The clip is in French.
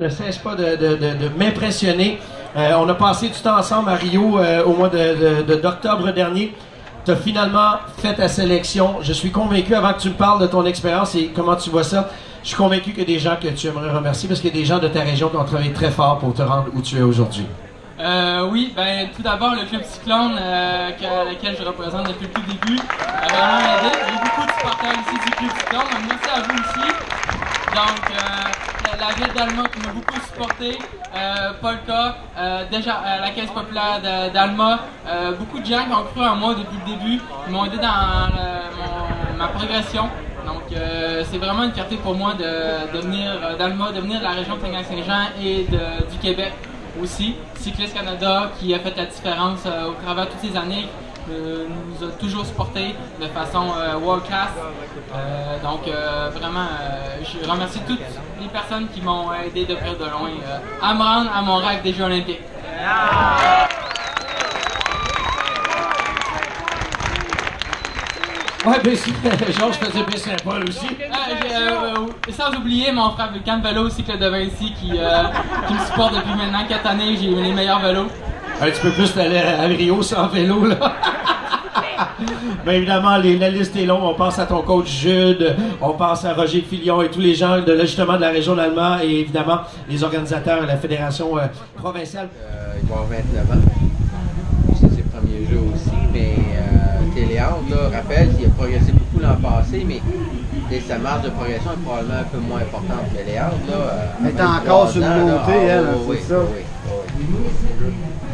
Ne cesse pas de m'impressionner. On a passé du temps ensemble à Rio au mois d'octobre dernier. Tu as finalement fait ta sélection. Je suis convaincu, avant que tu me parles de ton expérience et comment tu vois ça, je suis convaincu qu'il y a des gens que tu aimerais remercier parce qu'il y a des gens de ta région qui ont travaillé très fort pour te rendre où tu es aujourd'hui. Oui, ben tout d'abord le club Cyclone lequel je représente depuis le début a vraiment aidé. J'ai beaucoup de supporters ici du club Cyclone, donc merci à vous aussi. Donc la ville d'Alma qui m'a beaucoup supporté, Polka, déjà la caisse populaire d'Alma, beaucoup de gens qui ont cru en moi depuis le début, qui m'ont aidé dans ma progression. Donc c'est vraiment une fierté pour moi de venir d'Alma, de venir de la région de Saguenay-Saint-Jean et du Québec aussi. Cycliste Canada qui a fait la différence au travers de toutes ces années, nous a toujours supportés de façon world class. Donc vraiment, je remercie toutes les personnes qui m'ont aidé de près ou de loin à me rendre à mon rêve des Jeux olympiques. Ouais, Georges faisait bien Saint-Paul aussi. Sans oublier mon frère Vulcan Vélo aussi de Vinci qui me supporte depuis maintenant 4 années. J'ai les meilleurs vélos. Un petit peu plus d'aller à Rio sans vélo, là. Bien évidemment, la liste est longue. On pense à ton coach Jude, on pense à Roger Filion et tous les gens justement de la région d'Alma et évidemment les organisateurs de la fédération provinciale. Il va avoir 29 ans. C'est ses premiers jeux aussi, mais Téléandre, là, rappelle qu'il a progressé beaucoup l'an passé, mais sa marge de progression est probablement un peu moins importante. Mais Léandre, là, elle est encore sur une montée, elle, oui, c'est ça. Oui.